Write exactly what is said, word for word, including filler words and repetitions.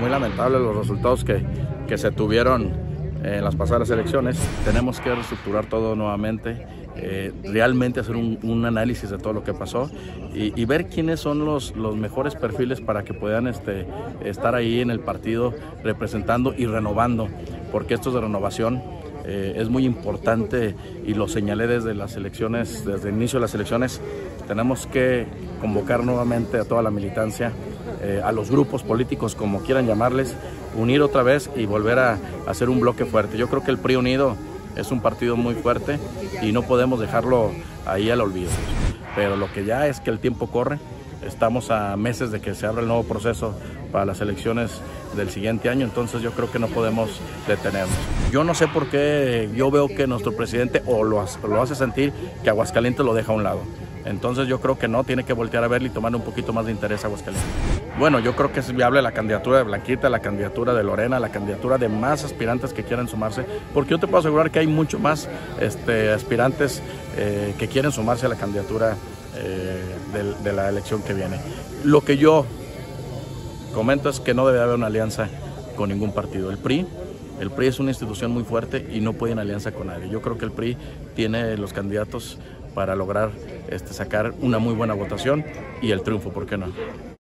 muy lamentable los resultados que, que se tuvieron en las pasadas elecciones. Tenemos que reestructurar todo nuevamente, eh, realmente hacer un, un análisis de todo lo que pasó y, y ver quiénes son los, los mejores perfiles para que puedan este, estar ahí en el partido representando y renovando, porque esto es de renovación. Eh, es muy importante y lo señalé desde las elecciones, desde el inicio de las elecciones. Tenemos que convocar nuevamente a toda la militancia, eh, a los grupos políticos, como quieran llamarles, unir otra vez y volver a, a hacer un bloque fuerte. Yo creo que el P R I unido es un partido muy fuerte y no podemos dejarlo ahí al olvido. Pero lo que ya es que el tiempo corre. Estamos a meses de que se abra el nuevo proceso para las elecciones del siguiente año, entonces yo creo que no podemos detenernos. Yo no sé por qué yo veo que nuestro presidente o lo hace, lo hace sentir que Aguascalientes lo deja a un lado. Entonces yo creo que no, tiene que voltear a verle y tomar un poquito más de interés a Aguascalientes. Bueno, yo creo que es viable la candidatura de Blanquita, la candidatura de Lorena, la candidatura de más aspirantes que quieran sumarse, porque yo te puedo asegurar que hay mucho más este, aspirantes eh, que quieren sumarse a la candidatura eh, de, de la elección que viene. Lo que yo comento es que no debe haber una alianza con ningún partido. El P R I, el P R I es una institución muy fuerte y no puede ir en alianza con nadie. Yo creo que el P R I tiene los candidatos para lograr este, sacar una muy buena votación y el triunfo, ¿por qué no?